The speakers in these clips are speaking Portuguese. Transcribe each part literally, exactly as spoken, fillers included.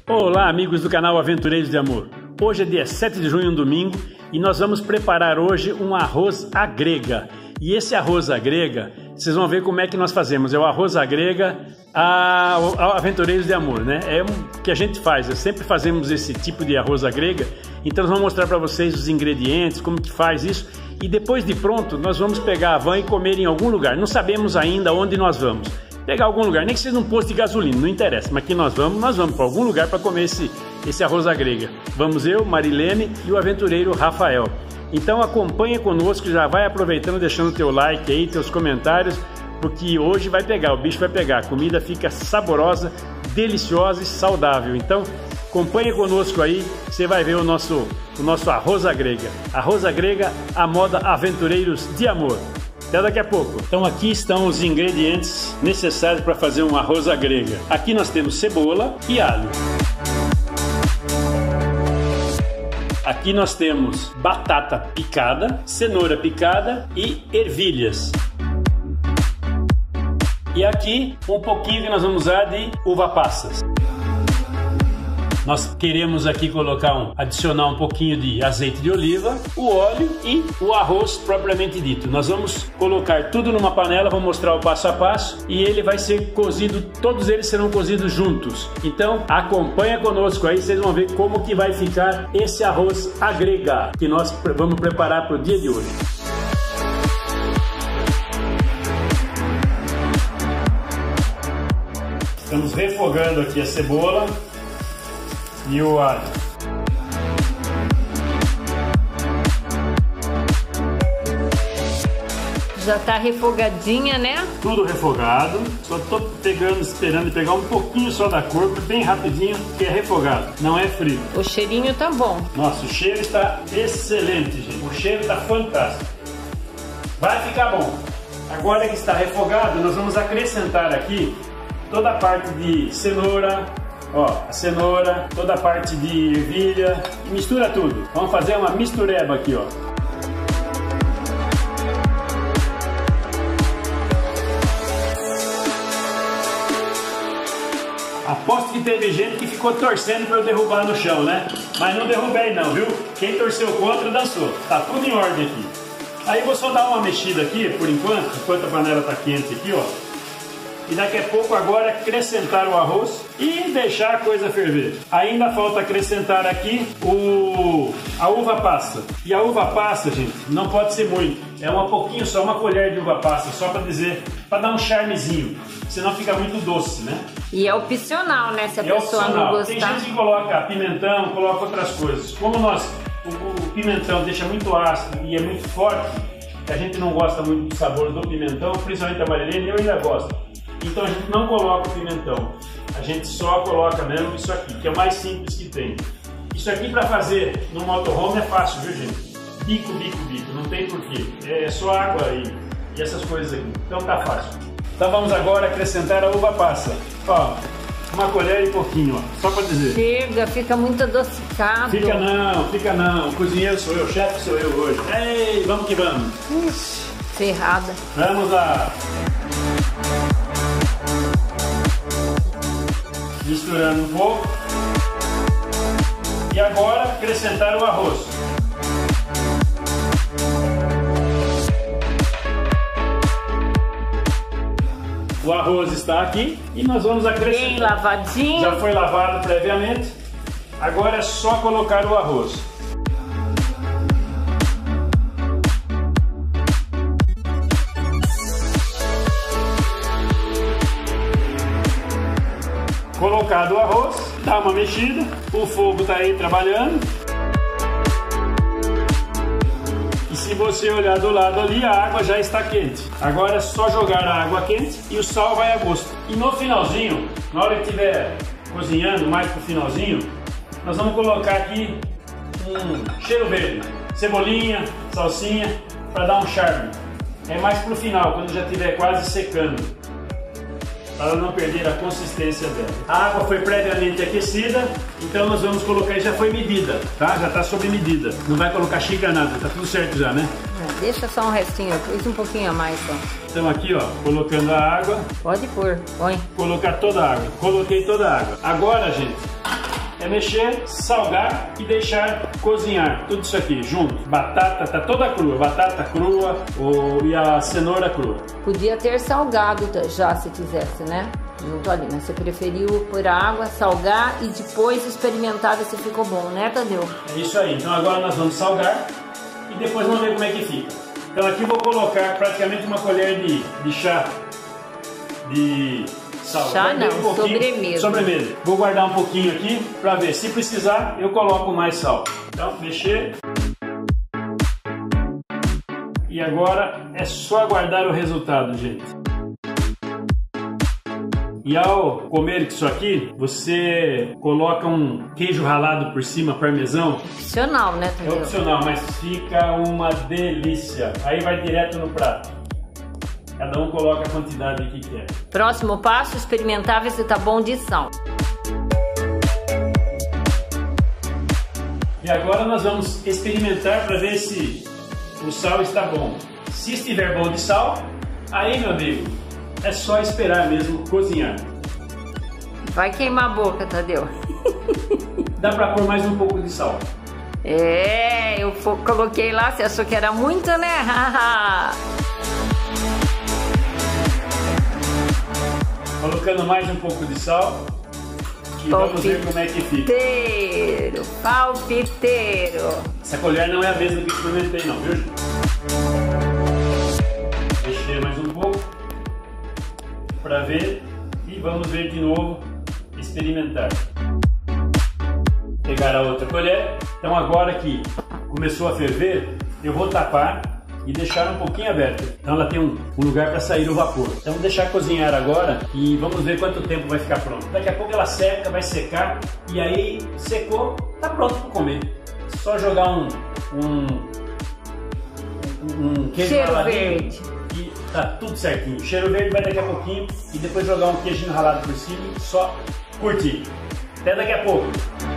Olá, amigos do canal Aventureiros de Amor. Hoje é dia sete de junho, um domingo, e nós vamos preparar hoje um arroz à grega. E esse arroz à grega, vocês vão ver como é que nós fazemos. É o arroz à grega a, a Aventureiros de Amor, né? É o que a gente faz, sempre fazemos esse tipo de arroz à grega. Então nós vamos mostrar para vocês os ingredientes, como que faz isso. E depois de pronto, nós vamos pegar a van e comer em algum lugar. Não sabemos ainda onde nós vamos. Pegar algum lugar, nem que seja num posto de gasolina, não interessa. Mas que nós vamos, nós vamos para algum lugar para comer esse, esse arroz à grega. Vamos eu, Marilene e o aventureiro Rafael. Então acompanha conosco, já vai aproveitando, deixando teu like aí, teus comentários, porque hoje vai pegar, o bicho vai pegar. A comida fica saborosa, deliciosa e saudável. Então acompanha conosco aí, você vai ver o nosso, o nosso arroz à grega. Arroz à grega, a moda Aventureiros de Amor. Até daqui a pouco. Então aqui estão os ingredientes necessários para fazer um arroz à grega. Aqui nós temos cebola e alho. Aqui nós temos batata picada, cenoura picada e ervilhas. E aqui um pouquinho que nós vamos usar de uva passas. Nós queremos aqui colocar um, adicionar um pouquinho de azeite de oliva, o óleo e o arroz propriamente dito. Nós vamos colocar tudo numa panela, vou mostrar o passo a passo e ele vai ser cozido, todos eles serão cozidos juntos. Então acompanha conosco aí, vocês vão ver como que vai ficar esse arroz à grega que nós vamos preparar para o dia de hoje. Estamos refogando aqui a cebola e o alho. Já tá refogadinha, né? Tudo refogado. Só tô pegando, esperando pegar um pouquinho só da cor, bem rapidinho, que é refogado, não é frito. O cheirinho tá bom. Nossa, o cheiro está excelente, gente. O cheiro está fantástico. Vai ficar bom. Agora que está refogado, nós vamos acrescentar aqui toda a parte de cenoura, ó, a cenoura, toda a parte de ervilha, mistura tudo. Vamos fazer uma mistureba aqui, ó. Aposto que teve gente que ficou torcendo para eu derrubar no chão, né? Mas não derrubei não, viu? Quem torceu contra dançou. Tá tudo em ordem aqui. Aí vou só dar uma mexida aqui, por enquanto, enquanto a panela tá quente aqui, ó. E daqui a pouco agora acrescentar o arroz e deixar a coisa ferver. Ainda falta acrescentar aqui o, a uva passa. E a uva passa, gente, não pode ser muito. É um pouquinho só, uma colher de uva passa, só para dizer, para dar um charmezinho. Senão fica muito doce, né? E é opcional, né? Se a é pessoa opcional. não gostar. Tem gente que coloca pimentão, coloca outras coisas. Como nós, o, o pimentão deixa muito ácido e é muito forte, a gente não gosta muito do sabor do pimentão, principalmente a Marilene, eu ainda gosto. Então a gente não coloca o pimentão, a gente só coloca mesmo isso aqui, que é o mais simples que tem. Isso aqui para fazer no motorhome é fácil, viu, gente? Bico, bico, bico, não tem porquê. É só água e, e essas coisas aqui. Então tá fácil. Então vamos agora acrescentar a uva passa. Ó, uma colher e pouquinho, ó, só para dizer. Chega, fica muito adocicado. Fica não, fica não. O cozinheiro sou eu, o chefe sou eu hoje. Ei, vamos que vamos. Ixi, ferrada. Vamos lá. Misturando um pouco. E agora acrescentar o arroz. O arroz está aqui e nós vamos acrescentar. Bem lavadinho. Já foi lavado previamente. Agora é só colocar o arroz. Colocado o arroz, dá uma mexida, o fogo está aí trabalhando. E se você olhar do lado ali, a água já está quente. Agora é só jogar a água quente e o sal vai a gosto. E no finalzinho, na hora que estiver cozinhando, mais pro finalzinho, nós vamos colocar aqui um cheiro verde, cebolinha, salsinha, para dar um charme. É mais pro final, quando já estiver quase secando, para não perder a consistência dela. A água foi previamente aquecida, então nós vamos colocar, já foi medida, tá? Já está sob medida. Não vai colocar xícara nada, tá tudo certo já, né? É, deixa só um restinho, pus um pouquinho a mais só. Então aqui, ó, colocando a água. Pode pôr, põe. Colocar toda a água. Coloquei toda a água. Agora, gente, é mexer, salgar e deixar cozinhar tudo isso aqui junto. Batata tá toda crua, batata crua ou, e a cenoura crua. Podia ter salgado já se quisesse, né? Junto ali, mas você preferiu pôr água, salgar e depois experimentar ver se ficou bom, né, Tadeu? É isso aí. Então agora nós vamos salgar e depois vamos ver como é que fica. Então aqui eu vou colocar praticamente uma colher de, de chá de sal. Chá não, um sobremesa. Sobremesa. Vou guardar um pouquinho aqui para ver. Se precisar, eu coloco mais sal. Então, mexer. E agora é só aguardar o resultado, gente. E ao comer isso aqui, você coloca um queijo ralado por cima, parmesão. Opcional, né, É Tadeu? opcional, mas fica uma delícia. Aí vai direto no prato. Cada um coloca a quantidade que quer. Próximo passo, experimentar ver se tá bom de sal. E agora nós vamos experimentar para ver se o sal está bom. Se estiver bom de sal, aí, meu amigo, é só esperar mesmo cozinhar. Vai queimar a boca, Tadeu. Dá para pôr mais um pouco de sal. É, eu coloquei lá, você achou que era muito, né? Colocando mais um pouco de sal e vamos ver como é que fica. Palpiteiro, palpiteiro. Essa colher não é a mesma que experimentei não, viu, gente? Mexer mais um pouco para ver e vamos ver de novo, experimentar. Pegar a outra colher. Então agora que começou a ferver, eu vou tapar e deixar um pouquinho aberto. Então ela tem um, um lugar para sair o vapor. Então vou deixar cozinhar agora e vamos ver quanto tempo vai ficar pronto. Daqui a pouco ela seca, vai secar e aí secou, tá pronto para comer. Só jogar um um, um queijo Cheiro raladinho verde. e tá tudo certinho. Cheiro verde vai daqui a pouquinho e depois jogar um queijinho ralado por cima e só curtir. Até daqui a pouco.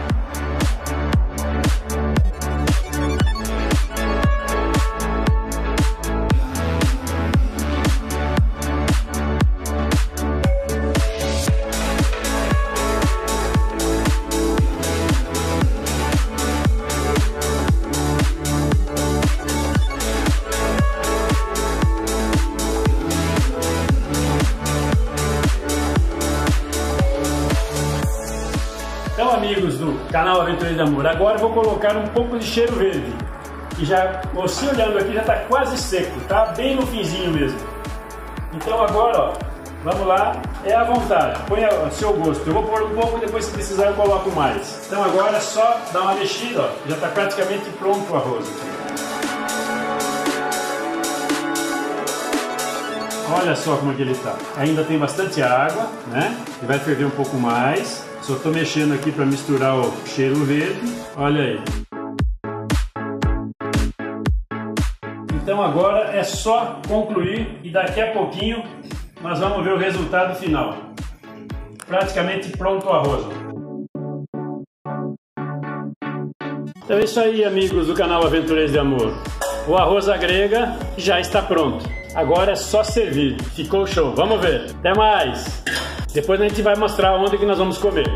Então, amigos do canal Aventureiros de Amor, agora eu vou colocar um pouco de cheiro verde. E já, você olhando aqui, já está quase seco, tá? Bem no finzinho mesmo. Então agora, ó, vamos lá, é à vontade, põe a seu gosto. Eu vou pôr um pouco, depois se precisar eu coloco mais. Então agora é só dar uma mexida, ó, já está praticamente pronto o arroz aqui. Olha só como é que ele está. Ainda tem bastante água, né? E vai ferver um pouco mais. Só estou mexendo aqui para misturar o cheiro verde. Olha aí. Então agora é só concluir e daqui a pouquinho nós vamos ver o resultado final. Praticamente pronto o arroz. Então é isso aí, amigos do canal Aventureiros de Amor. O arroz à grega já está pronto. Agora é só servir. Ficou show. Vamos ver. Até mais. Depois a gente vai mostrar onde que nós vamos comer.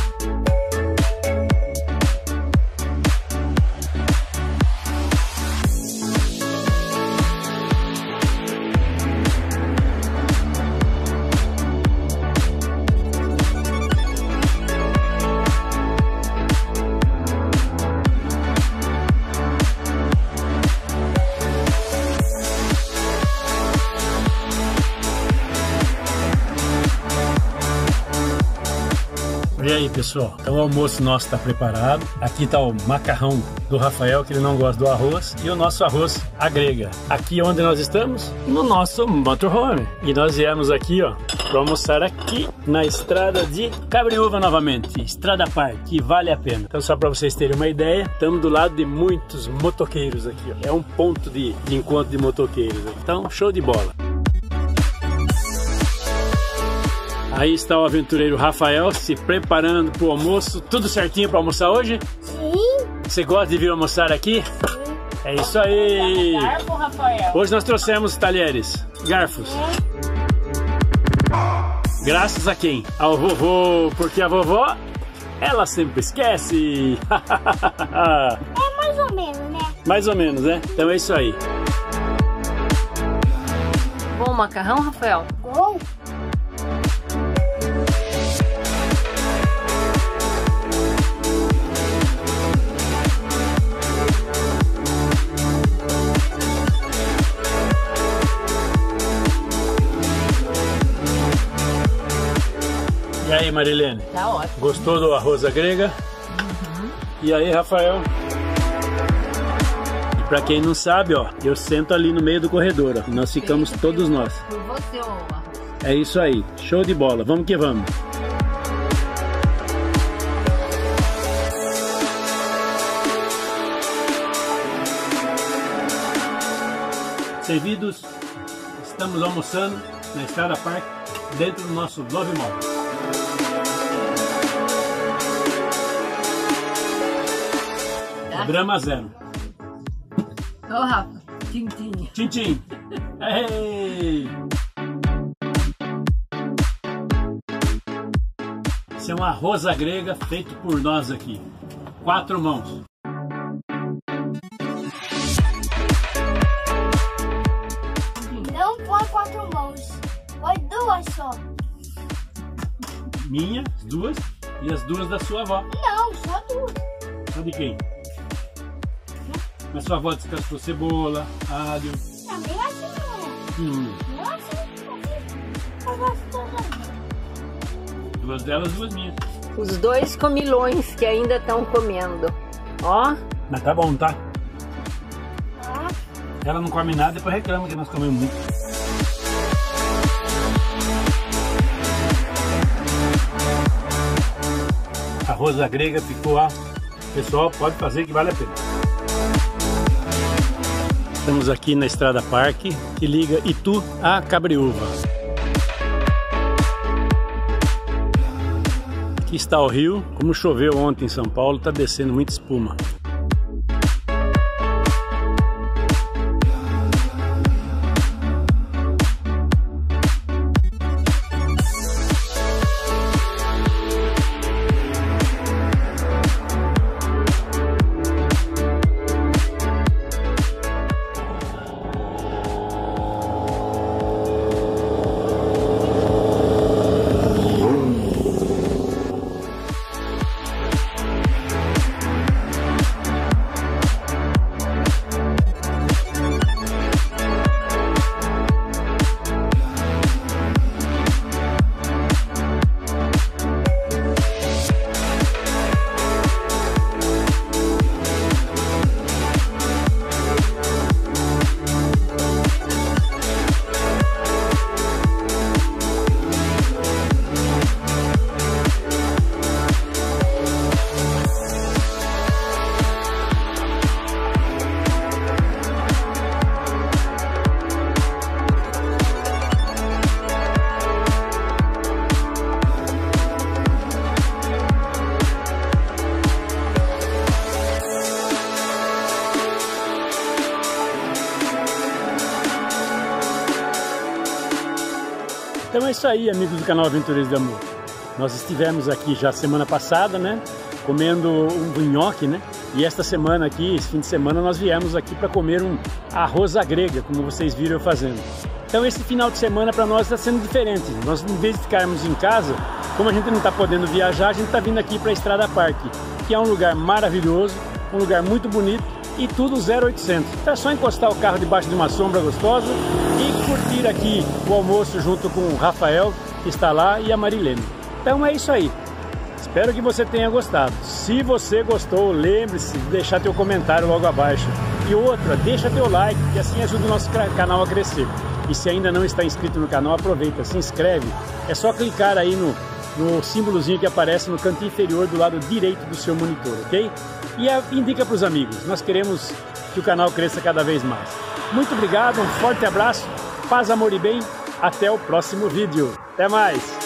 E aí, pessoal, então o almoço nosso está preparado. Aqui está o macarrão do Rafael, que ele não gosta do arroz, e o nosso arroz à grega. Aqui onde nós estamos? No nosso motorhome. E nós viemos aqui, ó, para almoçar aqui na estrada de Cabriúva novamente. Estrada Par, que vale a pena. Então, só para vocês terem uma ideia, estamos do lado de muitos motoqueiros aqui, ó. É um ponto de, de encontro de motoqueiros. Então, show de bola. Aí está o aventureiro Rafael se preparando para o almoço. Tudo certinho para almoçar hoje? Sim. Você gosta de vir almoçar aqui? Sim. É isso aí. Garfo, Rafael. Hoje nós trouxemos talheres, garfos. É. Graças a quem? Ao vovô, porque a vovó ela sempre esquece. É mais ou menos, né? Mais ou menos, né? Então é isso aí. Bom macarrão, Rafael? Bom. E aí, Marilene? Tá ótimo. Gostou do arroz à grega? Uhum. E aí, Rafael? E pra quem não sabe, ó, eu sento ali no meio do corredor, ó, e nós ficamos todos nós. Por você, ô arroz. É isso aí, show de bola, vamos que vamos. Servidos, estamos almoçando na Estrada Park, dentro do nosso Love Mall. Drama zero. Ô, Rafa, tintim. Tintim. Ei! Esse é um arroz à grega feito por nós aqui. Quatro mãos. Não põe quatro mãos. Põe duas só. Minha, as duas, e as duas da sua avó. Não, só duas. Só de quem? A sua avó descascou cebola, alho. Também assim não é. Hum. Não é assim. Eu gosto todas. Duas delas, duas minhas. Os dois comilões que ainda estão comendo. Ó. Mas tá bom, tá? Ah, Ela não come nada e depois reclama que nós comemos muito. Arroz à grega ficou, ó. Pessoal, pode fazer que vale a pena. Estamos aqui na Estrada Park, que liga Itu a Cabreúva. Aqui está o rio. Como choveu ontem em São Paulo, está descendo muita espuma. Então é isso aí, amigos do canal Aventureiros de Amor. Nós estivemos aqui já semana passada, né? Comendo um nhoque, né? E esta semana aqui, esse fim de semana, nós viemos aqui para comer um arroz à grega, como vocês viram eu fazendo. Então esse final de semana para nós está sendo diferente. Nós, em vez de ficarmos em casa, como a gente não está podendo viajar, a gente está vindo aqui para a Estrada Park, que é um lugar maravilhoso, um lugar muito bonito e tudo zero oitocentos. Então é só encostar o carro debaixo de uma sombra gostosa e curtir aqui o almoço junto com o Rafael, que está lá, e a Marilene. Então é isso aí. Espero que você tenha gostado. Se você gostou, lembre-se de deixar teu comentário logo abaixo. E outra, deixa teu like, que assim ajuda o nosso canal a crescer. E se ainda não está inscrito no canal, aproveita, se inscreve. É só clicar aí no, no símbolozinho que aparece no canto inferior do lado direito do seu monitor, ok? E a, indica para os amigos. Nós queremos que o canal cresça cada vez mais. Muito obrigado, um forte abraço, paz, amor e bem. Até o próximo vídeo. Até mais!